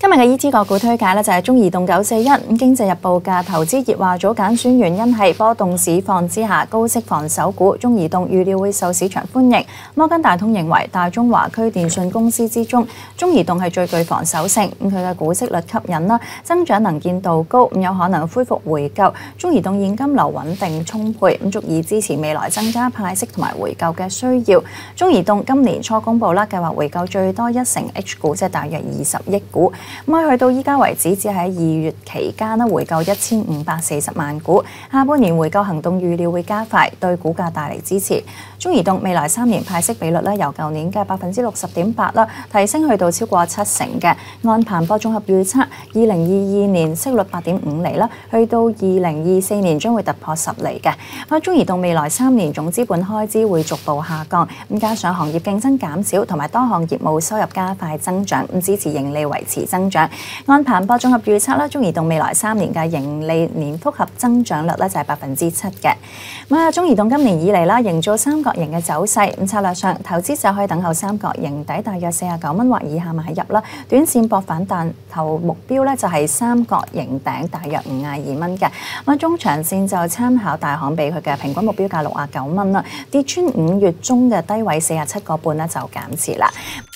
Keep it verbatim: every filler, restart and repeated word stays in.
今日嘅 E T 個股推介咧就係中移動九四一。咁經濟日報嘅投資熱話組揀選原因係波動市況之下高息防守股，中移動預料會受市場歡迎。摩根大通認為大中華區電訊公司之中，中移動係最具防守性。咁佢嘅股息率吸引啦，增長能見度高，咁有可能恢復回購。中移動現金流穩定充沛，咁足以支持未來增加派息同埋回購嘅需要。中移動今年初公佈啦，計劃回購最多一成 H 股，即係大約二十億股。咁去到依家為止，只喺二月期間咧回購一千五百四十萬股，下半年回購行動預料會加快，對股價帶嚟支持。中移動未來三年派息比率咧由舊年嘅百分之六十點八啦，提升去到超過七成嘅。按彭博綜合預測，二零二二年息率八點五厘啦，去到二零二四年將會突破十厘嘅。咁中移動未來三年總資本開支會逐步下降，咁加上行業競爭減少同埋多項業務收入加快增長，咁支持盈利維持增長。按彭博綜合預測啦，中移動未來三年嘅盈利年複合增長率咧就係百分之七嘅。咁啊，中移動今年以嚟啦，營造三角形嘅走勢，咁策略上投資者可以等候三角形底大約四十九蚊或以下買入啦，短線博反彈，頭目標咧就係三角形頂大約五十二蚊嘅。咁中長線就參考大行俾佢嘅平均目標價六十九蚊啦，跌穿五月中嘅低位四十七個半咧就減持啦。